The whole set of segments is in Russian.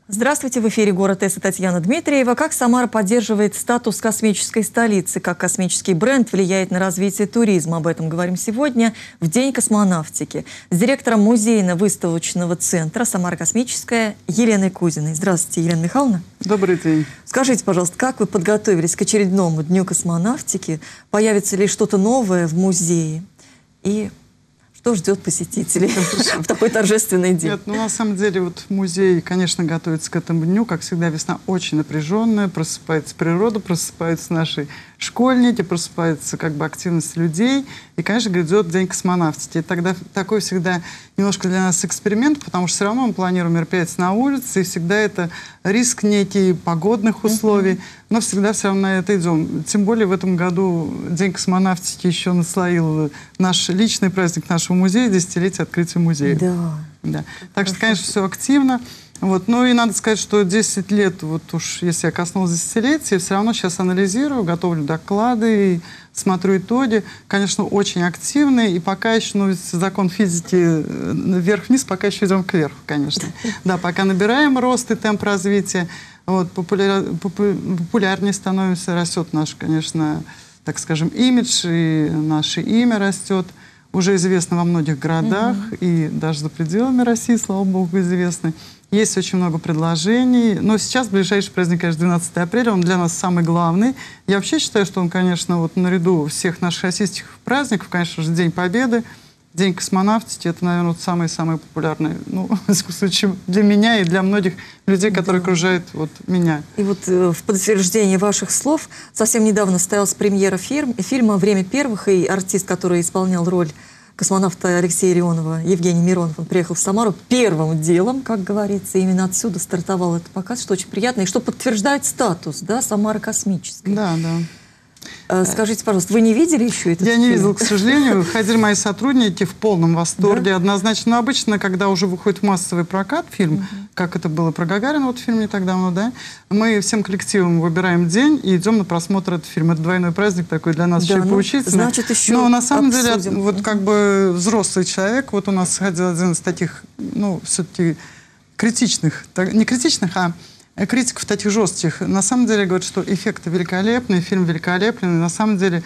Здравствуйте, в эфире «Город С» и Татьяна Дмитриева. Как Самара поддерживает статус космической столицы? Как космический бренд влияет на развитие туризма? Об этом говорим сегодня в День космонавтики с директором музейно-выставочного центра «Самара космическая» Еленой Кузиной. Здравствуйте, Елена Михайловна. Добрый день. Скажите, пожалуйста, как вы подготовились к очередному Дню космонавтики? Появится ли что-то новое в музее? И что ждет посетителей в такой торжественный день? Нет, ну на самом деле вот музей, конечно, готовится к этому дню. Как всегда, весна очень напряженная, просыпается природа, просыпаются наши школьники, просыпается как бы активность людей. И, конечно, грядет День космонавтики. И тогда такой всегда немножко для нас эксперимент, потому что все равно мы планируем мероприятие на улице, и всегда это риск некий погодных условий, но всегда все равно на это идем. Тем более в этом году День космонавтики еще наслоил наш личный праздник нашего музея, десятилетие открытия музея. Да. Так что, конечно, все активно. Вот. Ну и надо сказать, что 10 лет, вот уж если я коснулась десятилетия, все равно сейчас анализирую, готовлю доклады, и смотрю итоги. Конечно, очень активные, и пока еще, ну, закон физики вверх-вниз, пока еще идем кверху, конечно. Да, пока набираем рост и темп развития, вот, популярнее становимся, растет наш, конечно, так скажем, имидж, и наше имя растет. Уже известно во многих городах, и даже за пределами России, слава богу, известны. Есть очень много предложений, но сейчас ближайший праздник, конечно, 12 апреля, он для нас самый главный. Я вообще считаю, что он, конечно, вот наряду всех наших российских праздников, конечно же, День Победы, День космонавтики, это, наверное, вот самый популярный, ну, в случае для меня и для многих людей, которые окружают вот меня. И вот в подтверждение ваших слов совсем недавно состоялась премьера фильма «Время первых», и артист, который исполнял роль космонавта Алексея Леонова, Евгений Миронов, он приехал в Самару первым делом, как говорится, именно отсюда стартовал этот показ, что очень приятно, и что подтверждает статус, да, Самары космической. Да. Скажите, пожалуйста, вы не видели еще этот фильм? Я не видела, к сожалению. Ходили мои сотрудники в полном восторге. Да? Однозначно. Но обычно, когда уже выходит в массовый прокат фильм, как это было про Гагарина, вот фильм не так давно, да, мы всем коллективом выбираем день и идем на просмотр этого фильма. Это двойной праздник такой для нас, еще и поучительный. Значит, еще но на самом обсудим. деле, вот как бы взрослый человек, вот у нас ходил один из таких, ну, все-таки критичных, не критичных, а критиков таких жестких, на самом деле говорят, что эффекты великолепные, фильм великолепный, на самом деле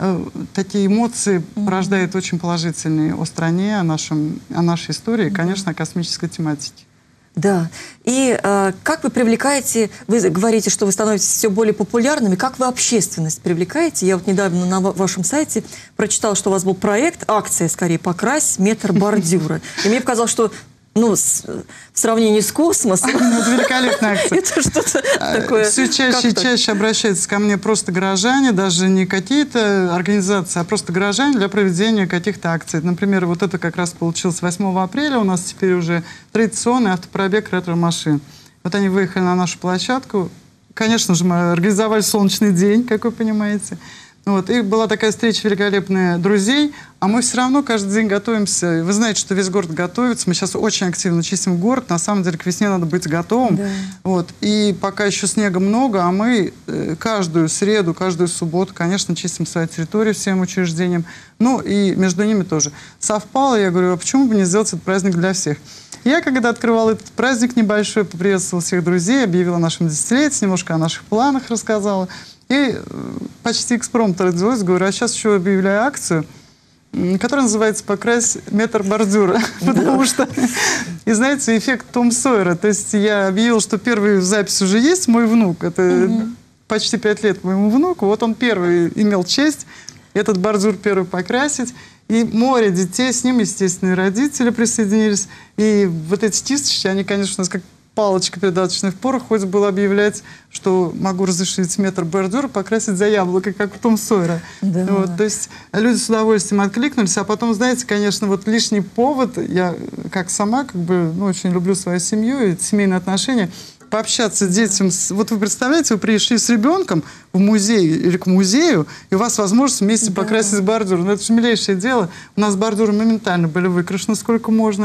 такие эмоции порождают очень положительные о стране, о нашей истории, и, конечно, о космической тематике. Да. И как вы привлекаете, вы говорите, что вы становитесь все более популярными, как вы общественность привлекаете? Я вот недавно на вашем сайте прочитала, что у вас был проект, акция, скорее, «Покрась метр бордюра». И мне показалось, что в сравнении с космосом, это великолепная акция. Это что-то такое. Все чаще и чаще обращаются ко мне просто горожане, даже не какие-то организации, а просто горожане для проведения каких-то акций. Например, вот это как раз получилось 8 апреля. У нас теперь уже традиционный автопробег ретро-машин. Вот они выехали на нашу площадку. Конечно же, мы организовали солнечный день, как вы понимаете. Вот, и была такая встреча великолепная друзей, а мы все равно каждый день готовимся. Вы знаете, что весь город готовится. Мы сейчас очень активно чистим город. На самом деле к весне надо быть готовым. Да. Вот, и пока еще снега много, а мы каждую среду, каждую субботу, конечно, чистим свою территорию всем учреждениям. Ну и между ними тоже. Совпало, я говорю, а почему бы не сделать этот праздник для всех? Я, когда открывала этот праздник небольшой, поприветствовала всех друзей, объявила о нашем десятилетии, немножко о наших планах рассказала. И почти экспромт родилась, говорю, а сейчас еще объявляю акцию, которая называется «Покрась метр бордюра». Потому что, и знаете, эффект Том Сойера. То есть я объявила, что первый в запись уже есть, мой внук. Это почти 5 лет моему внуку. Вот он первый имел честь этот бордюр первый покрасить. И море детей, с ним, естественно, и родители присоединились. И вот эти тисочки, они, конечно, у нас как палочка передаточная в порох, хоть было объявлять, что могу разрешить метр бордюра покрасить за яблоко, как у Том Сойера. Да. Вот, то есть люди с удовольствием откликнулись, а потом, знаете, конечно, вот лишний повод, я как сама, как бы, ну, очень люблю свою семью и семейные отношения, пообщаться с детям. Вот вы представляете, вы пришли с ребенком в музей или к музею, и у вас возможность вместе покрасить бордюр. Ну, это же милейшее дело. У нас бордюры моментально были выкрашены, сколько можно.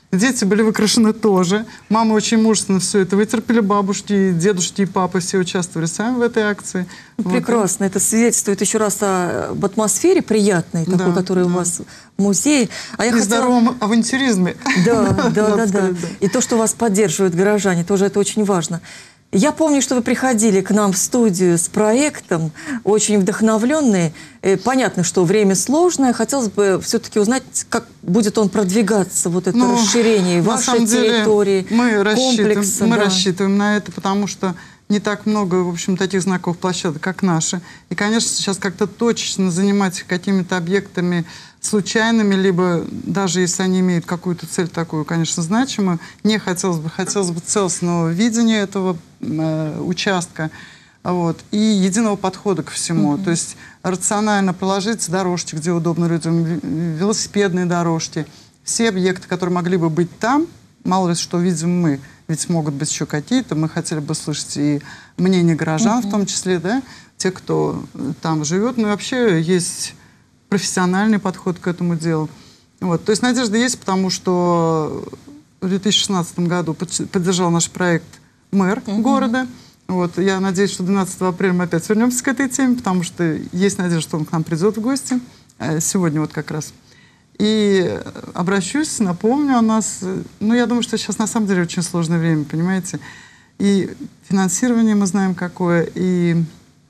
Дети были выкрашены тоже. Мамы очень мужественно все это вытерпели. Бабушки, дедушки и папы все участвовали сами в этой акции. Прекрасно. Это свидетельствует еще раз об атмосфере приятной, такой, которая у вас в музее. А я и здоровом авантюризме. Да. И то, что вас поддерживают горожане, тоже это очень важно. Я помню, что вы приходили к нам в студию с проектом, очень вдохновленные. Понятно, что время сложное. Хотелось бы все-таки узнать, как будет он продвигаться, вот это расширение вашей территории, комплекса. Мы рассчитываем на это, потому что не так много, в общем, таких знаковых площадок, как наши. И, конечно, сейчас как-то точечно заниматься какими-то объектами случайными, либо даже если они имеют какую-то цель такую, конечно, значимую, не хотелось бы целостного видения этого участка, и единого подхода ко всему. То есть рационально проложить дорожки, где удобно людям, велосипедные дорожки, все объекты, которые могли бы быть там, мало ли что видим мы, ведь могут быть еще какие-то, мы хотели бы слышать и мнение горожан в том числе, да, те, кто там живет, но и вообще есть профессиональный подход к этому делу. То есть надежда есть, потому что в 2016 году поддержал наш проект мэр города. Я надеюсь, что 12 апреля мы опять вернемся к этой теме, потому что есть надежда, что он к нам придет в гости. Сегодня как раз. И обращусь, напомню о нас. Я думаю, что сейчас на самом деле очень сложное время, понимаете. И финансирование мы знаем какое, и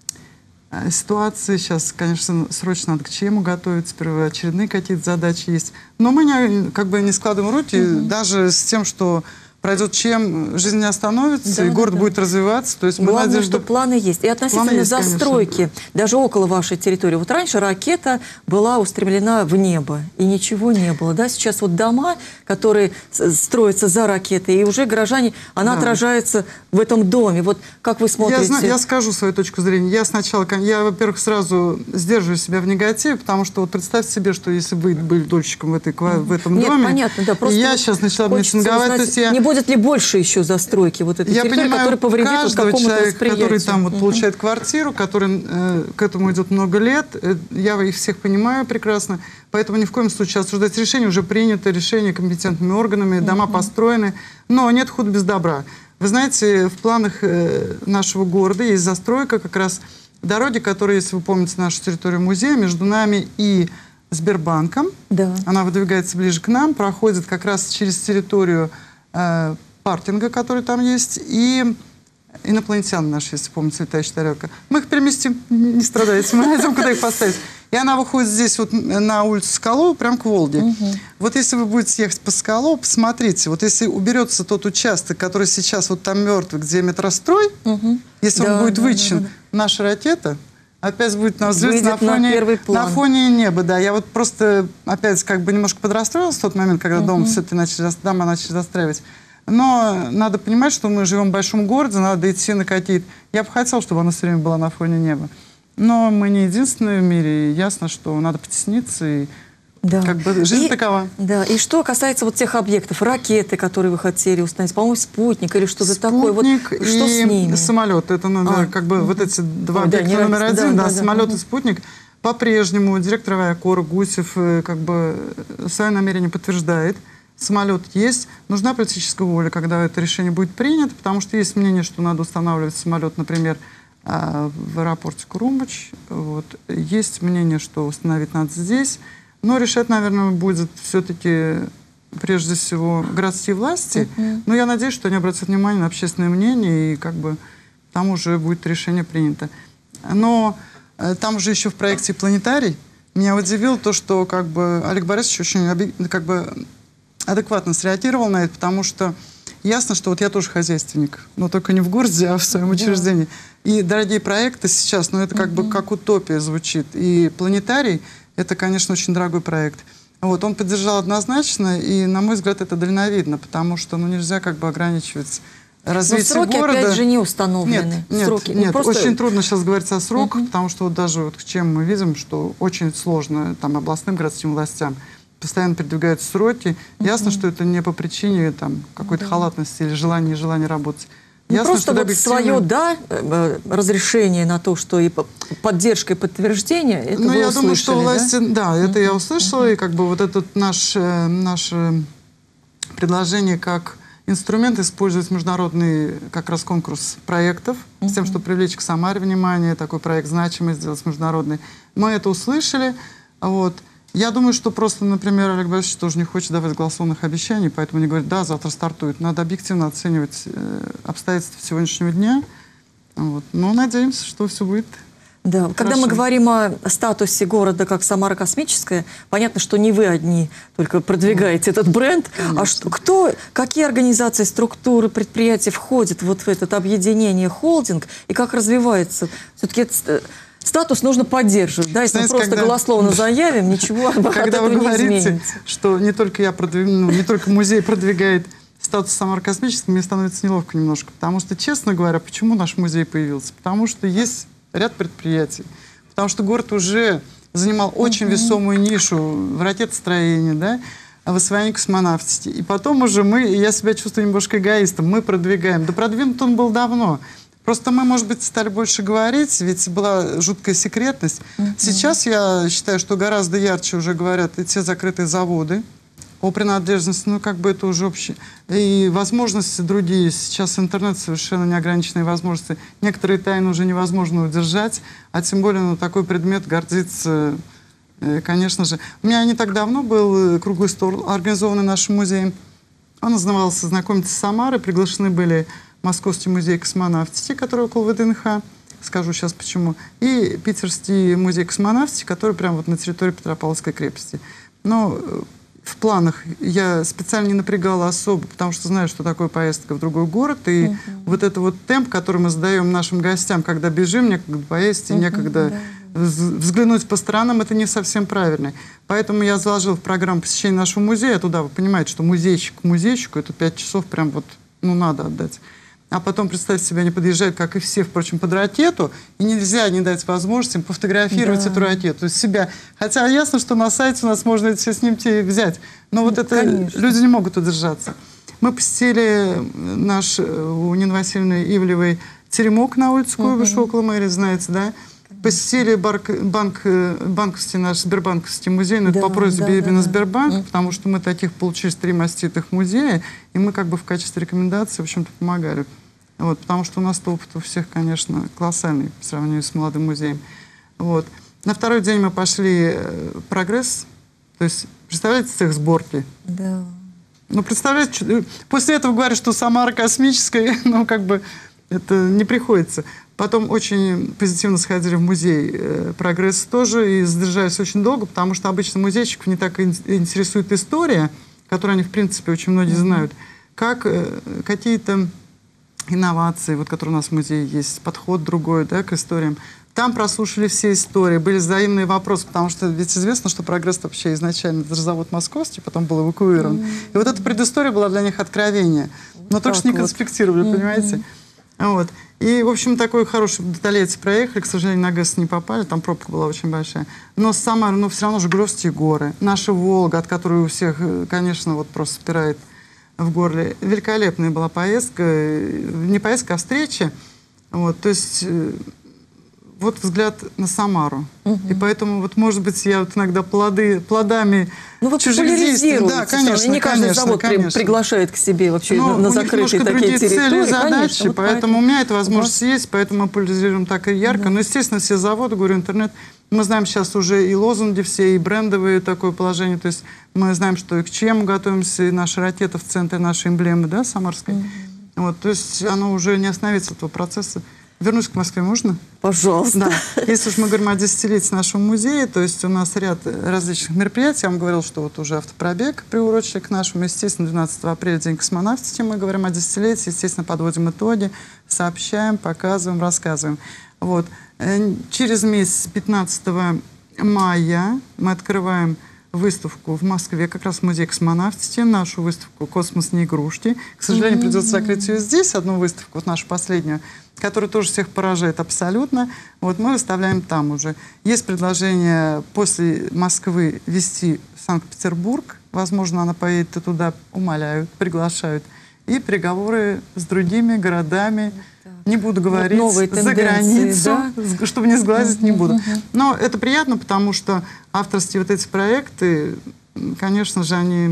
ситуации сейчас, конечно, срочно надо к чему готовиться, первоочередные какие-то задачи есть. Но мы не складываем руки, даже с тем, что пройдет чем, жизнь не остановится, и город будет развиваться. То есть главное, что планы есть. И относительно застройки, конечно, даже около вашей территории. Вот раньше ракета была устремлена в небо, и ничего не было. Да? Сейчас дома, которые строятся за ракетой, и уже горожане, она отражается в этом доме. Как вы смотрите? Я скажу свою точку зрения. Я, во-первых, сразу сдерживаю себя в негативе, потому что представьте себе, что если вы были дольщиком в этом доме, понятно, да, и я сейчас начала митинговать, то есть будет ли больше еще застройки этой территории, которая повредит какому-то человека, который там получает квартиру, который к этому идет много лет, я их всех понимаю прекрасно, поэтому ни в коем случае осуждать решение уже принято, решение компетентными органами, дома построены, но нет худа без добра. Вы знаете, в планах нашего города есть застройка, как раз дороги, которые, если вы помните нашу территорию музея, между нами и Сбербанком, она выдвигается ближе к нам, проходит как раз через территорию паркинга, который там есть, и инопланетян наши, если помните, летающая тарелка. Мы их переместим, не страдайте, мы найдем, куда их поставить. И она выходит здесь на улицу Соколова, прям к Волге. Если вы будете ехать по Соколову, посмотрите, если уберется тот участок, который сейчас там мертвый, где метрострой, если он будет вычищен, наша ракета опять будет на взлете на фоне неба. Да. Я просто опять немножко подрастроилась в тот момент, когда дома начали застраивать. Но надо понимать, что мы живем в большом городе, надо идти на какие-то... Я бы хотела, чтобы она все время была на фоне неба. Но мы не единственные в мире, и ясно, что надо потесниться, и жизнь такова. Да. И что касается тех объектов, ракеты, которые вы хотели установить, по-моему, спутник или что-то такое. Спутник что с ними? Самолет. Это эти два объекта номер один, самолет и спутник. По-прежнему директор авиакора Гусев свое намерение подтверждает. Самолет есть. Нужна политическая воля, когда это решение будет принято, потому что есть мнение, что надо устанавливать самолет, например, в аэропорте Крумбач. Есть мнение, что установить надо здесь. Но решать, наверное, будет все-таки прежде всего городские власти. Но я надеюсь, что они обратят внимание на общественное мнение, и там уже будет решение принято. Но там уже еще в проекте «Планетарий» меня удивило то, что Олег Борисович очень адекватно среагировал на это, потому что ясно, что я тоже хозяйственник, но только не в городе, а в своем учреждении. И дорогие проекты сейчас, это как утопия звучит. И «Планетарий» — это, конечно, очень дорогой проект. Он поддержал однозначно, и, на мой взгляд, это дальновидно, потому что нельзя ограничивать развитие города. Но сроки, опять же, не установлены. Нет, очень трудно сейчас говорить о сроках, потому что даже чем мы видим, что очень сложно областным городским властям. Постоянно передвигаются сроки. Ясно, что это не по причине какой-то халатности или желания работать. Ясно, просто свое разрешение на то, что и поддержка, и подтверждение, это вы я думаю, что власти, это я услышала, и этот наш предложение как инструмент использовать международный как раз конкурс проектов, с тем, чтобы привлечь к Самаре внимание, такой проект значимый сделать международный. Мы это услышали. Вот. Я думаю, что просто, например, Олег Борисович тоже не хочет давать голословных обещаний, поэтому не говорит, да, завтра стартует. Надо объективно оценивать обстоятельства сегодняшнего дня. Вот. Но надеемся, что все будет. Да, когда мы говорим о статусе города как Самара космическая, понятно, что не вы одни только продвигаете этот бренд, конечно. А что, какие организации, структуры, предприятия входят вот в это объединение холдинг и как развивается? Все-таки статус нужно поддерживать, да, если мы просто голословно заявим, ничего от этого не изменится. Что не только я продвигаю, не только музей продвигает статус Самары космической, мне становится неловко немножко, потому что, честно говоря, почему наш музей появился? Потому что есть ряд предприятий. Потому что город уже занимал очень весомую нишу в ракетостроении, да, в освоении космонавтики. И потом уже я себя чувствую немножко эгоистом, мы продвигаем. Да продвинут он был давно. Просто мы, может быть, стали больше говорить, ведь была жуткая секретность. Сейчас я считаю, что гораздо ярче уже говорят и те закрытые заводы о принадлежности, ну, как бы это уже общее. И возможности другие. Сейчас интернет совершенно неограниченные возможности. Некоторые тайны уже невозможно удержать, а тем более, ну, такой предмет гордится, конечно же. У меня не так давно был круглый стол, организованный нашим музеем. Он назывался «Знакомиться с Самарой». Приглашены были Московский музей космонавтики, который около ВДНХ. Скажу сейчас почему. И Питерский музей космонавтики, который прямо вот на территории Петропавловской крепости. Но в планах я специально не напрягала особо, потому что знаю, что такое поездка в другой город. И вот это вот темп, который мы задаем нашим гостям, когда бежим, некогда поесть и некогда взглянуть по сторонам, это не совсем правильно. Поэтому я заложил в программу посещения нашего музея туда. Вы понимаете, что музейчик к музейчику, это 5 часов прям вот, ну, надо отдать. А потом, представьте себе, они подъезжают, как и все, впрочем, под ракету, и нельзя не дать возможности им пофотографировать эту ракету, себя. Хотя ясно, что на сайте у нас можно все снимки взять, но вот это люди не могут удержаться. Мы посетили наш у Нины Васильевны Ивлевой теремок на улице Куйбышева, около мэрии, знаете, да? Посетили банковский наш Сбербанковский музей, но это по просьбе именно Сбербанка, потому что мы таких получили 3 маститых музея, и мы как бы в качестве рекомендации, в общем-то, помогали. Вот, потому что у нас опыт у всех, конечно, колоссальный по сравнению с молодым музеем. Вот. На второй день мы пошли «Прогресс», то есть, представляете, цех сборки? Да. Ну, представляете, после этого говорят, что Самара космическая, ну, как бы, это не приходится. Потом очень позитивно сходили в музей «Прогресс» тоже и задержались очень долго, потому что обычно музейщиков не так интересует история, которую они, в принципе, очень многие знают, как какие-то инновации, вот, которые у нас в музее есть, подход другой, да, к историям. Там прослушали все истории, были взаимные вопросы, потому что ведь известно, что «Прогресс» вообще изначально это же завод московский, потом был эвакуирован. И вот эта предыстория была для них откровение. Но только что не конспектировали, понимаете? Вот. И, в общем, такой хороший в Толете проехали, к сожалению, на ГЭС не попали, там пробка была очень большая. Но Самара, ну, все равно Жигулевские горы, наша Волга, от которой у всех, конечно, вот просто спирает в горле. Великолепная была поездка, не поездка, а встреча. Вот, то есть, вот взгляд на Самару. И поэтому, вот, может быть, я вот иногда плодами чужих действий. Да, конечно, не каждый завод приглашает к себе вообще на закрытые такие территории. Цели, задачи, конечно, поэтому у меня эта возможность есть, поэтому мы популяризируем так и ярко. Но, естественно, все заводы, говорю, интернет. Мы знаем сейчас уже и лозунги все, и брендовые такое положение. То есть мы знаем, что и к чему готовимся, и наша ракета в центре нашей эмблемы, да, самарской. Вот, то есть оно уже не остановится, этого процесса. Вернусь к Москве, можно? Пожалуйста. Да. Если уж мы говорим о десятилетии нашего музея, то есть у нас ряд различных мероприятий. Я вам говорила, что вот уже автопробег приурочили к нашему. Естественно, 12 апреля, День космонавтики, мы говорим о десятилетии. Естественно, подводим итоги, сообщаем, показываем, рассказываем. Вот. Через месяц, 15 мая, мы открываем выставку в Москве, как раз в музее космонавтики, нашу выставку «Космос не игрушки». К сожалению, придется закрыть ее здесь, одну выставку, вот нашу последнюю, которая тоже всех поражает абсолютно. Вот мы выставляем там уже. Есть предложение после Москвы везти в Санкт-Петербург. Возможно, она поедет и туда, умоляют, приглашают. И переговоры с другими городами. Не буду говорить за границу, да? Чтобы не сглазить, не буду. Но это приятно, потому что авторские вот эти проекты, конечно же, они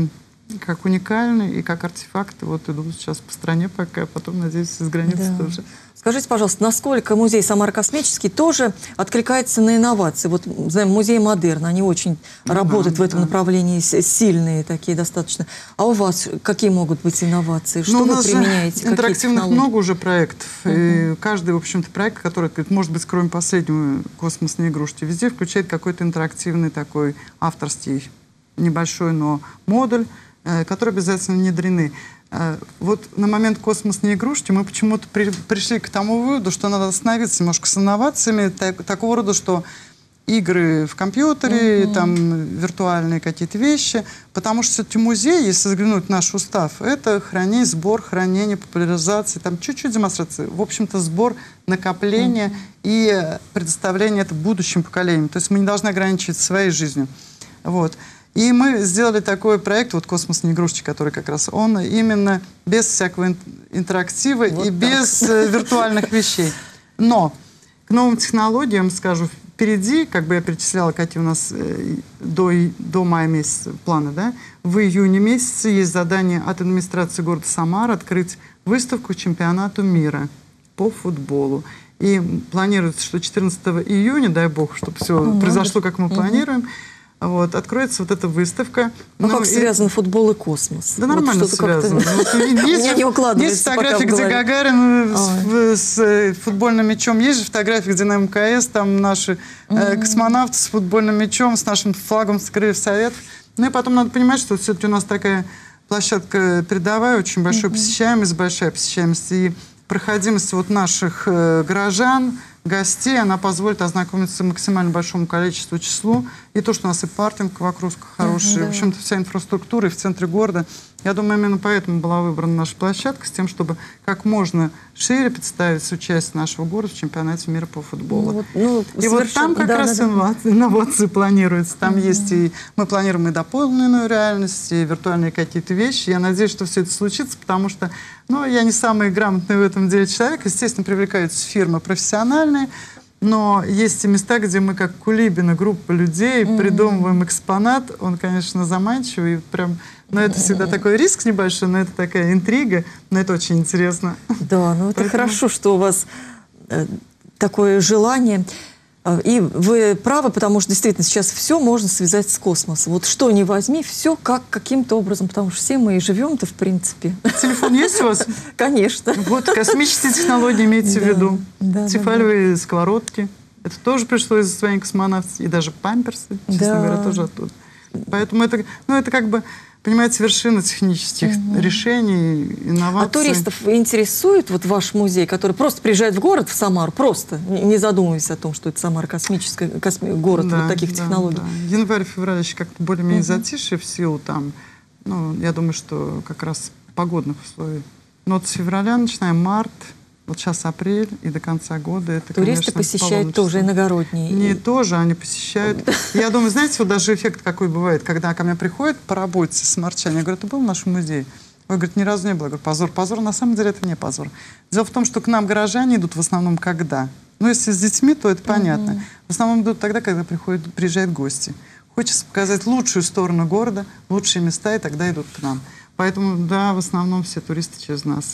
как уникальный и как артефакты вот идут сейчас по стране пока, потом, надеюсь, из границы тоже. Скажите, пожалуйста, насколько музей «Самара Космический» тоже откликается на инновации? Вот, знаем, музей «Модерн», они очень работают в этом направлении, сильные такие достаточно. А у вас какие могут быть инновации? Что вы применяете? Интерактивных много уже проектов. И каждый, в общем-то, проект, который, может быть, кроме последнего «Космосные игрушки», везде включает какой-то интерактивный такой авторский небольшой, но модуль, которые обязательно внедрены. Вот на момент «Космосные игрушки» мы почему-то пришли к тому выводу, что надо остановиться немножко с инновациями такого рода, что игры в компьютере, там виртуальные какие-то вещи, потому что все-таки музей, если заглянуть в наш устав, это сбор, хранение, популяризация, там чуть-чуть демонстрации, в общем-то сбор, накопление и предоставление это будущим поколениям. То есть мы не должны ограничивать своей жизнью. Вот. И мы сделали такой проект, вот «Космосные игрушки», который как раз, он именно без всякого интерактива вот и без виртуальных вещей. Но к новым технологиям, скажу, впереди, как бы я перечисляла, какие у нас до мая месяца планы, да, в июне месяце есть задание от администрации города Самара открыть выставку чемпионату мира по футболу. И планируется, что 14 июня, дай бог, чтобы все произошло, как мы планируем, вот, откроется вот эта выставка. Ну, как связан футбол и космос? Да нормально вот связано. Есть фотографии, где Гагарин с футбольным мячом, есть же фотографии, где на МКС, там наши космонавты с футбольным мячом, с нашим флагом с Крыльев Советов. Ну и потом надо понимать, что все-таки у нас такая площадка передовая, очень большая посещаемость, и проходимость вот наших горожан, гостей, она позволит ознакомиться максимально большому количеству числу. И то, что у нас и паркинг вокруг хороший, в общем-то вся инфраструктура и в центре города. Я думаю, именно поэтому была выбрана наша площадка, с тем, чтобы как можно шире представить участие нашего города в чемпионате мира по футболу. И вот там как раз инновации планируются. Там есть и мы планируем и дополненную реальность, и виртуальные какие-то вещи. Я надеюсь, что все это случится, потому что я не самый грамотный в этом деле человек. Естественно, привлекаются фирмы профессиональные, но есть и места, где мы, как Кулибина, группа людей, придумываем экспонат. Он, конечно, заманчивый. Прям, это всегда такой риск небольшой, но это такая интрига. Но это очень интересно. Да, это хорошо, что у вас такое желание. И вы правы, потому что действительно сейчас все можно связать с космосом. Вот что ни возьми, все как каким-то образом, потому что все мы и живем-то в принципе. Телефон есть у вас? Конечно. Вот космические технологии имейте в виду. Тефалевые сковородки. Это тоже пришло из освоения космонавтики. И даже памперсы, честно говоря, тоже оттуда. Поэтому это как бы, понимаете, вершина технических решений, инноваций. А туристов интересует вот ваш музей, который просто приезжает в город, в Самару, просто, не задумываясь о том, что это Самара космическая, город вот таких технологий? Январь-февраль еще как-то более-менее затишье в силу там, я думаю, что как раз погодных условий. Но вот с февраля начинаем март, вот сейчас апрель и до конца года. Это, туристы посещают тоже иногородние? Не тоже, они посещают. Я думаю, знаете, вот даже эффект какой бывает, когда ко мне приходят по работе самарчане, я говорю, ты был в нашем музее? Ой, говорит, ни разу не было. Я говорю, позор, позор. На самом деле это не позор. Дело в том, что к нам горожане идут в основном когда? Если с детьми, то это понятно. В основном идут тогда, когда приезжают гости. Хочется показать лучшую сторону города, лучшие места, и тогда идут к нам. Поэтому, да, в основном все туристы через нас.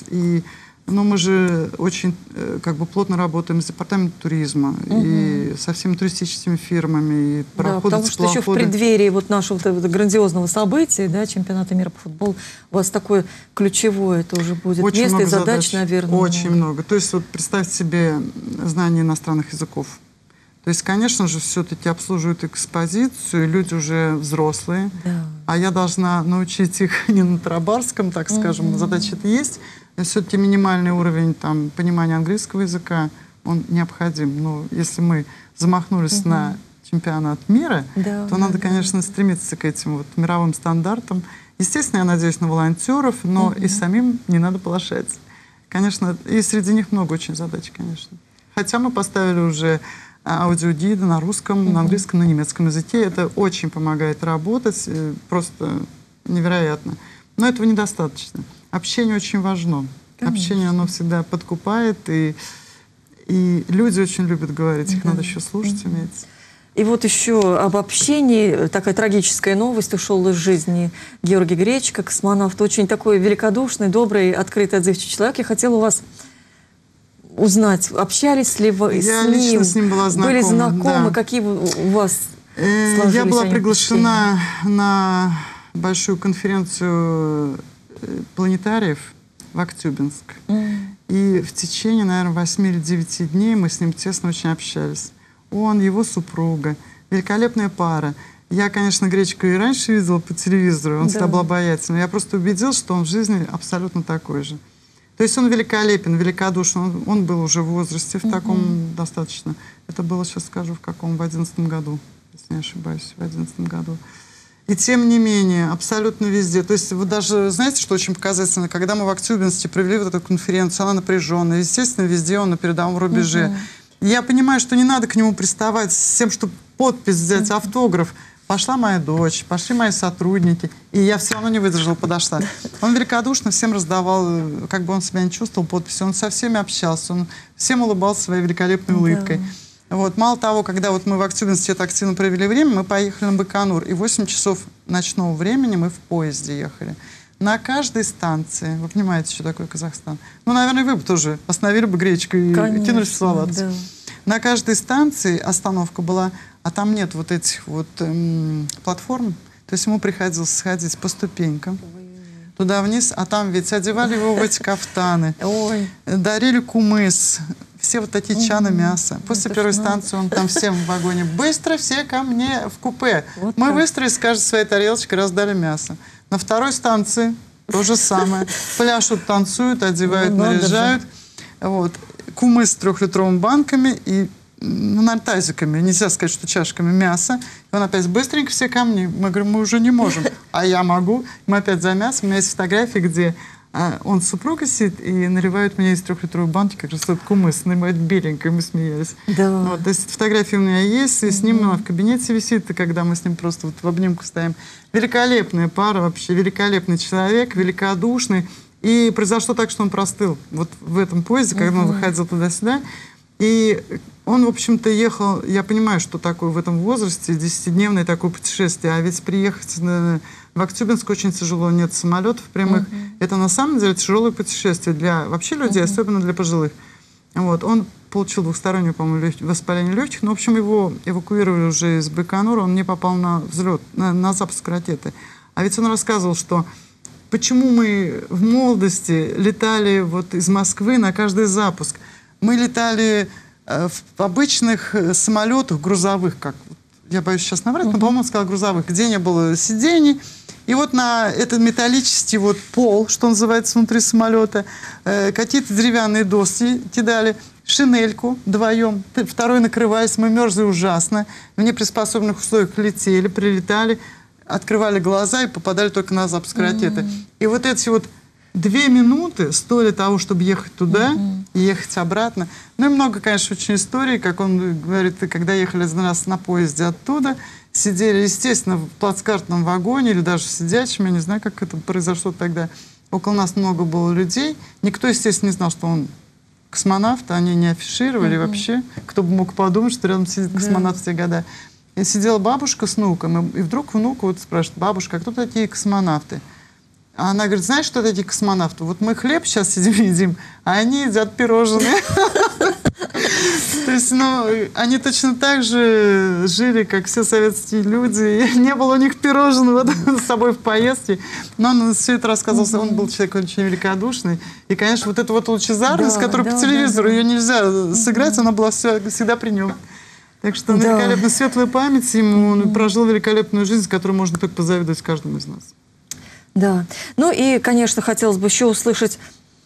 Но мы же очень плотно работаем с департаментом туризма и со всеми туристическими фирмами, и пароходы, потому что еще в преддверии нашего грандиозного события, чемпионата мира по футболу, у вас такое ключевое тоже будет очень место много и задач, наверное. Очень много. То есть вот представьте себе знание иностранных языков. То есть, конечно же, все-таки обслуживают экспозицию, люди уже взрослые, а я должна научить их не на тарабарском, так скажем, задача-то есть. Все-таки минимальный уровень понимания английского языка, он необходим. Но если мы замахнулись на чемпионат мира, то надо, конечно, стремиться к этим мировым стандартам. Естественно, я надеюсь на волонтеров, но и самим не надо плашать. Конечно, и среди них много очень задач, конечно. Хотя мы поставили уже аудиогиды на русском, на английском, на немецком языке. Это очень помогает работать, просто невероятно. Но этого недостаточно. Общение очень важно. Конечно. Общение, оно всегда подкупает, и люди очень любят говорить, их надо еще слушать уметь. И вот еще об общении. Такая трагическая новость. Ушел из жизни Георгий Гречко, космонавт. Очень такой великодушный, добрый, открытый, отзывчивый человек. Я хотела у вас узнать, общались ли вы с ним? Я лично с ним была знакома. Были знакомы? Да. Какие у вас сложились Я была они приглашена на большую конференцию планетариев в Актюбинск. И в течение, наверное, 8 или 9 дней мы с ним тесно очень общались. Он, его супруга, великолепная пара. Я, конечно, Гречку и раньше видела по телевизору, он всегда был обаятельный. Я просто убедилась, что он в жизни абсолютно такой же. То есть он великолепен, великодушен. Он был уже в возрасте в таком достаточно. Это было, сейчас скажу, в каком, в 11 году, если не ошибаюсь, в 11 году. И тем не менее, абсолютно везде. То есть вы даже, знаете, что очень показательно, когда мы в Актюбинске провели вот эту конференцию, она напряженная, естественно, везде он на передовом рубеже. Я понимаю, что не надо к нему приставать с тем, чтобы подпись взять, автограф. Пошла моя дочь, пошли мои сотрудники, и я все равно не выдержала, подошла. Он великодушно всем раздавал, как бы он себя не чувствовал, подписи. Он со всеми общался, он всем улыбался своей великолепной улыбкой. Вот. Мало того, когда вот мы в Актюбинске это активно провели время, мы поехали на Байконур, и 8 часов ночного времени мы в поезде ехали. На каждой станции, вы понимаете, что такое Казахстан? Ну, наверное, вы бы тоже остановили бы Гречку и кинулись целоваться. Да. На каждой станции остановка была, а там нет вот этих вот платформ, то есть ему приходилось сходить по ступенькам туда вниз, а там ведь одевали его в эти кафтаны, дарили кумыс, все вот такие чаны мяса. После первой станции он там всем в вагоне: быстро все ко мне в купе. Вот мы выстроились, каждой своей тарелочкой, раздали мясо. На второй станции то же самое. Пляшут, танцуют, одевают, наряжают. Вот. Кумыс с 3-литровыми банками и тазиками, нельзя сказать, что чашками мяса. И он опять: быстренько все ко мне. Мы говорим: мы уже не можем. А я могу. Мы опять за мясом. У меня есть фотографии, где он с супругой сидит и наливает мне из 3-литровой банки как раз этот кумыс, наливает беленькое, мы смеялись. Да. Вот, то есть фотографии у меня есть, и с ним она в кабинете висит, и когда мы с ним просто вот в обнимку стоим. Великолепная пара вообще, великолепный человек, великодушный. И произошло так, что он простыл вот в этом поезде, когда он выходил туда-сюда. И он, в общем-то, ехал, я понимаю, что такое в этом возрасте, 10-дневное такое путешествие, а ведь приехать в Актюбинск очень тяжело, нет самолетов прямых. Это на самом деле тяжелое путешествие для вообще людей, особенно для пожилых. Вот. Он получил двухстороннее, по-моему, воспаление легких, но, в общем, его эвакуировали уже из Байконура, он не попал на взлет, на запуск ракеты. А ведь он рассказывал, что почему мы в молодости летали вот из Москвы на каждый запуск. Мы летали в обычных самолетах грузовых, как я боюсь сейчас наврать, но, по-моему, он сказал грузовых, где не было сидений. И вот на этот металлический вот пол, что называется, внутри самолета, какие-то деревянные доски кидали, шинельку вдвоем, второй накрывались, мы мерзли ужасно, в неприспособленных условиях летели, прилетали, открывали глаза и попадали только на запуск ракеты. И вот эти вот 2 минуты стоили того, чтобы ехать туда и ехать обратно. Ну и много, конечно, очень историй, как он говорит, когда ехали за нас на поезде оттуда, сидели, естественно, в плацкартном вагоне или даже в сидячем, я не знаю, как это произошло тогда. Около нас много было людей. Никто, естественно, не знал, что он космонавт, они не афишировали вообще. Кто бы мог подумать, что рядом сидит космонавт в те года. И сидела бабушка с внуком, и вдруг внук вот спрашивает: бабушка, а кто такие космонавты? А она говорит: знаешь, что такие космонавты? Вот мы хлеб сейчас сидим едим, а они едят пирожные. То есть, ну, они точно так же жили, как все советские люди. Не было у них пирожного с собой в поездке. Но он все это рассказывал, он был человек очень великодушный. И, конечно, вот эта вот лучезарность, которая по телевизору, ее нельзя сыграть, она была всегда при нем. Так что великолепно светлая память ему, он прожил великолепную жизнь, которой можно только позавидовать каждому из нас. Да. Ну и, конечно, хотелось бы еще услышать,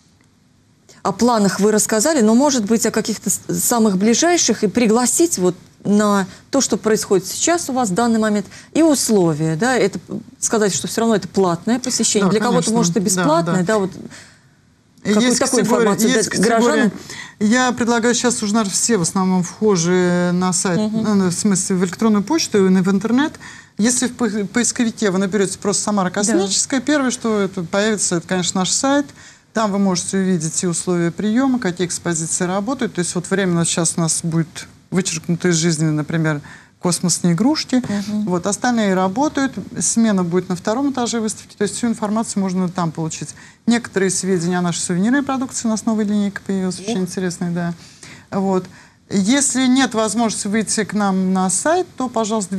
о планах вы рассказали, но, может быть, о каких-то самых ближайших, и пригласить вот на то, что происходит сейчас у вас в данный момент, и условия, да, это сказать, что все равно это платное посещение, да, для кого-то, может, и бесплатное, да, вот. Есть такую информацию дать гражданам? Я предлагаю сейчас уже, наверное, все в основном вхожие на сайт, в смысле в электронную почту и в интернет. Если в поисковике вы наберете просто «Самара космическая», первое, что это появится, это, конечно, наш сайт. Там вы можете увидеть и условия приема, какие экспозиции работают. То есть вот временно сейчас у нас будет вычеркнуто из жизни, например, космосные игрушки. Вот, остальные работают. Смена будет на втором этаже выставки. То есть всю информацию можно там получить. Некоторые сведения о нашей сувенирной продукции. У нас новая линейка появилась, очень интересная, да. Вот. Если нет возможности выйти к нам на сайт, то, пожалуйста,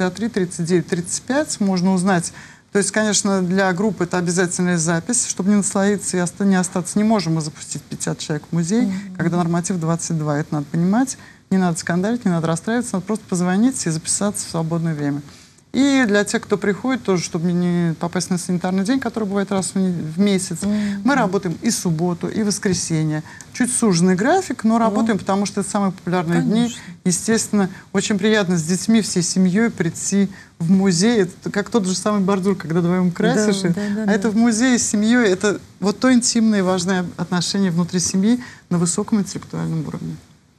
263-39-35 можно узнать. То есть, конечно, для группы это обязательная запись, чтобы не наслоиться и не остаться. Не можем мы запустить 50 человек в музей, когда норматив 22. Это надо понимать. Не надо скандалить, не надо расстраиваться, надо просто позвонить и записаться в свободное время. И для тех, кто приходит, тоже, чтобы не попасть на санитарный день, который бывает раз в месяц, мы работаем и субботу, и воскресенье. Чуть суженный график, но работаем, потому что это самые популярные дни. Естественно, очень приятно с детьми, всей семьей прийти в музей. Это как тот же самый бордюр, когда вдвоем красишь. Это в музее с семьей. Это вот то интимное и важное отношение внутри семьи на высоком интеллектуальном уровне.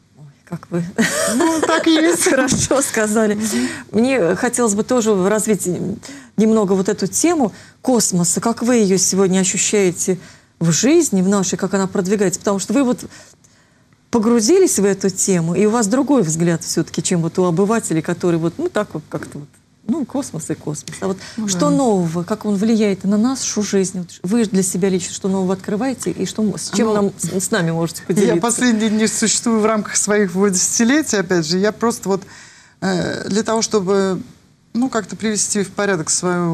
Как вы так и есть. Хорошо сказали. Мне хотелось бы тоже развить немного вот эту тему космоса. Как вы ее сегодня ощущаете в жизни, в нашей, как она продвигается? Потому что вы вот погрузились в эту тему, и у вас другой взгляд все-таки, чем вот у обывателей, которые вот, ну так вот как-то вот, ну, космос и космос. А вот что нового, как он влияет на нашу жизнь? Вот вы для себя лично что нового открываете, и что, с чем с нами можете поделиться? Я последние дни существую в рамках своих 10-летий, опять же. Я просто вот для того, чтобы, ну, как-то привести в порядок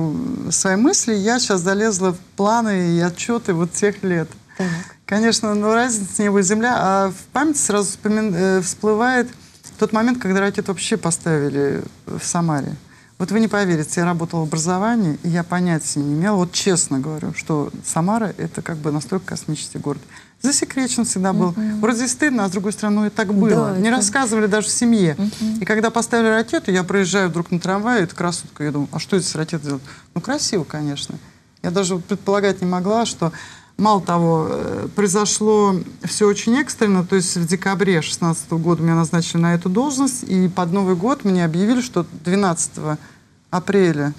свои мысли, я сейчас залезла в планы и отчеты вот тех лет. Так. Конечно, ну, разница небо и земля, а в памяти сразу всплывает тот момент, когда ракету вообще поставили в Самаре. Вот вы не поверите, я работала в образовании, и я понятия не имела, вот честно говорю, что Самара — это как бы настолько космический город. Засекречен всегда был. Вроде стыдно, а с другой стороны, и так было. Да, не рассказывали даже в семье. И когда поставили ракету, я проезжаю вдруг на трамвае, это красотка, я думаю, а что здесь ракета делает? Ну, красиво, конечно. Я даже предполагать не могла, что, мало того, произошло все очень экстренно, то есть в декабре 2016 года меня назначили на эту должность, и под Новый год мне объявили, что 12 апреля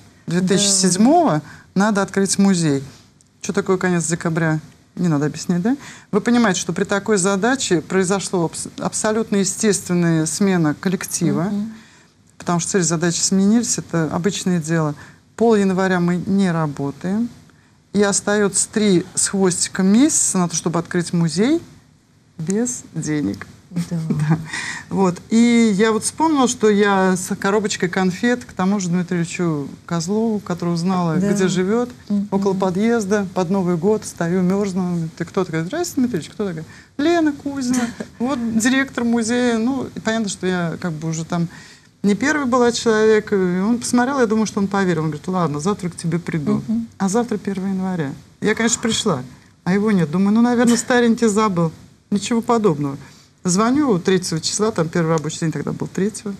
2007 надо открыть музей. Что такое конец декабря? Не надо объяснять, да? Вы понимаете, что при такой задаче произошла абсолютно естественная смена коллектива, потому что цели задачи сменились, это обычное дело. Пол января мы не работаем, и остается 3 с хвостиком месяца на то, чтобы открыть музей без денег. Да. Вот. И я вот вспомнила, что я с коробочкой конфет к тому же Дмитрию Ильичу Козлову, которого знала, где живет, около подъезда, под Новый год, стою, мерзну. Ты кто такой? Здравствуйте, Дмитрий Ильич, кто такая? Лена Кузина, вот директор музея. Ну, и понятно, что я как бы уже там не первый была человек. И он посмотрел, я думаю, что он поверил. Он говорит, ладно, завтра к тебе приду. А завтра 1 января. Я, конечно, пришла, а его нет. Думаю, ну, наверное, старенький забыл. Ничего подобного. Звоню 3 числа, там первый рабочий день тогда был 3-го.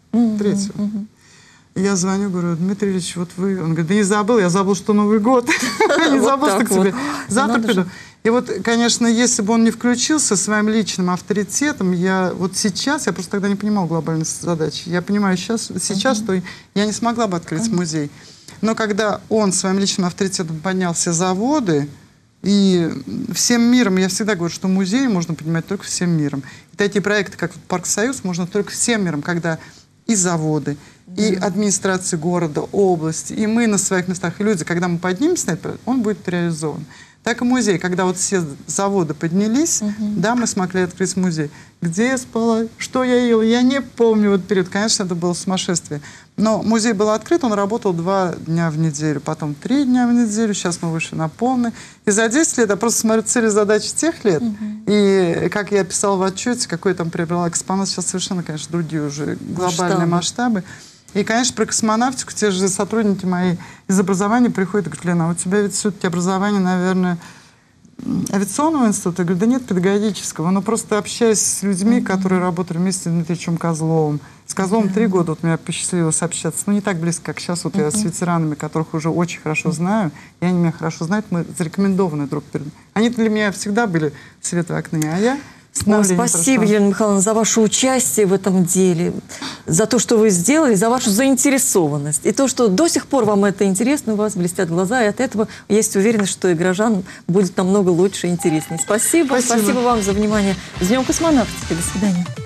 Я звоню, говорю, Дмитрий Ильич, вот вы... Он говорит, да не забыл, я забыл, что Новый год. Не забыл, что к тебе. Завтра приду. И вот, конечно, если бы он не включился своим личным авторитетом, я вот сейчас, я просто тогда не понимала глобальной задачи. Я понимаю сейчас, что я не смогла бы открыть музей. Но когда он своим личным авторитетом поднял все заводы, и всем миром, я всегда говорю, что музей можно поднимать только всем миром. И такие проекты, как Парк Союз, можно только всем миром, когда и заводы, и администрации города, области, и мы на своих местах, и люди, когда мы поднимемся на это, он будет реализован. Так и музей, когда вот все заводы поднялись, да, мы смогли открыть музей. Где я спала, что я ела, я не помню вот период. Конечно, это было сумасшествие. Но музей был открыт, он работал 2 дня в неделю, потом 3 дня в неделю, сейчас мы вышли на полный. И за 10 лет я просто смотрю цели и задачи тех лет, и как я писала в отчете, какой там приобрела экспонат, сейчас совершенно, конечно, другие уже глобальные масштабы. И, конечно, про космонавтику те же сотрудники мои из образования приходят и говорят, Лена, а у тебя ведь все-таки образование, наверное, авиационного института? Я говорю, да нет, педагогического. Но просто общаясь с людьми, которые работали вместе с Дмитрием Ильичем Козловым. С Козловым 3 года вот меня посчастливилось общаться. Ну, не так близко, как сейчас. Вот я с ветеранами, которых уже очень хорошо знаю, и они меня хорошо знают, мы зарекомендованы друг перед другом. Они для меня всегда были свет в окне, а я... Спасибо, Елена Михайловна, за ваше участие в этом деле, за то, что вы сделали, за вашу заинтересованность. И то, что до сих пор вам это интересно, у вас блестят глаза, и от этого есть уверенность, что и горожан будет намного лучше и интереснее. Спасибо. Спасибо вам за внимание. С Днем космонавтики. До свидания.